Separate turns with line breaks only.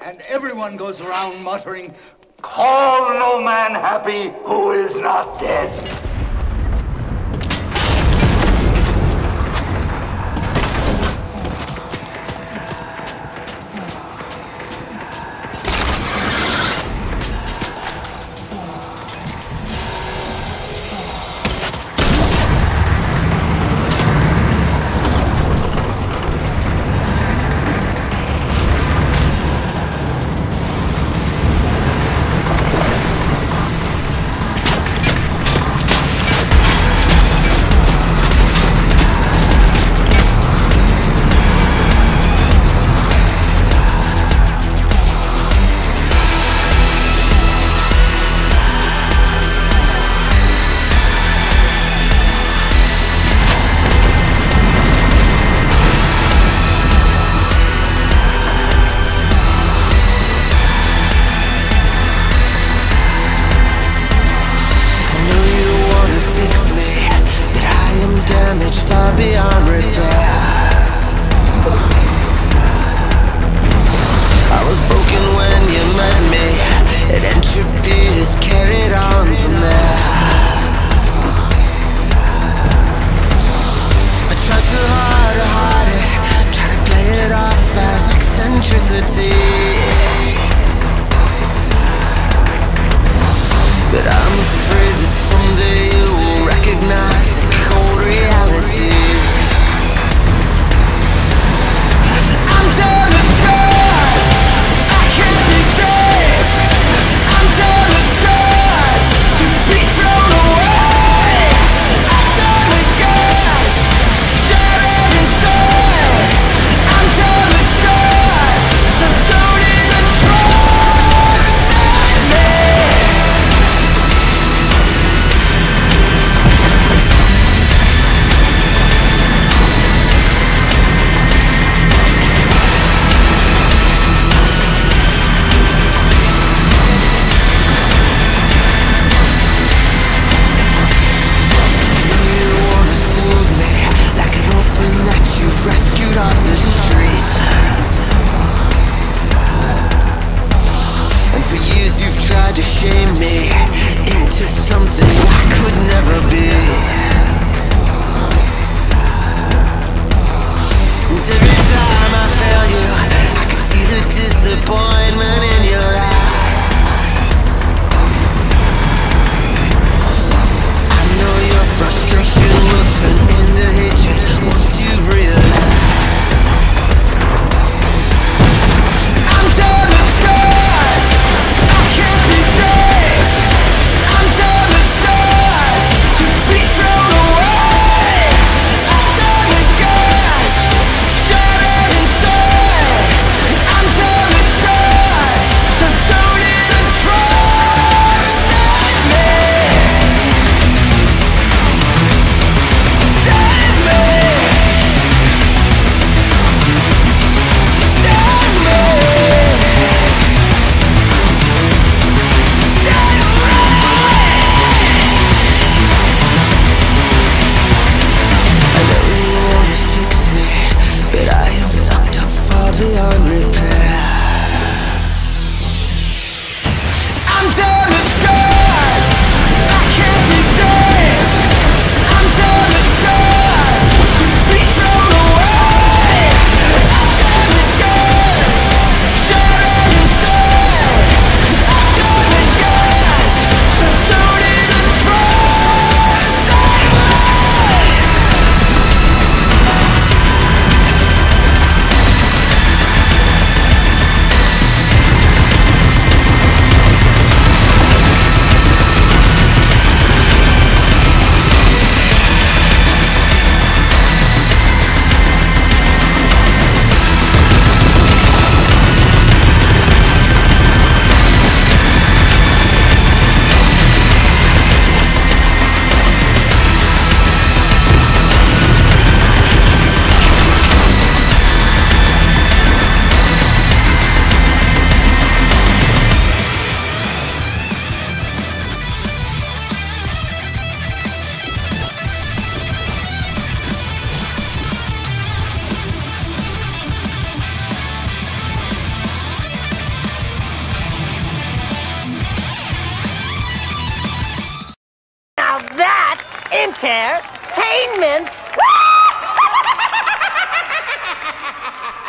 And everyone goes around muttering, "Call no man happy who is not dead."
Far beyond repair. I was broken when you met me, and entropy is carried on from there. I tried too hard to hide it, try to play it off as eccentricity, but I'm afraid that someday you will recognize the cold reality. I'm done with scars, I can't be saved. I'm done with scars, to be thrown away. I'm done with scars, shattered inside. I'm done with scars, so don't even try to save me. Rescued off the street, and for years you've tried to shame me into something I could never be. And every time I fail you, I can see the disappointment in your eyes. I know your frustration will turn into hatred once you've realized. I'm done with scars, I can't be saved. I'm done with scars, to be thrown away. I'm done with scars, shattered inside. I'm done with scars.
entertainment.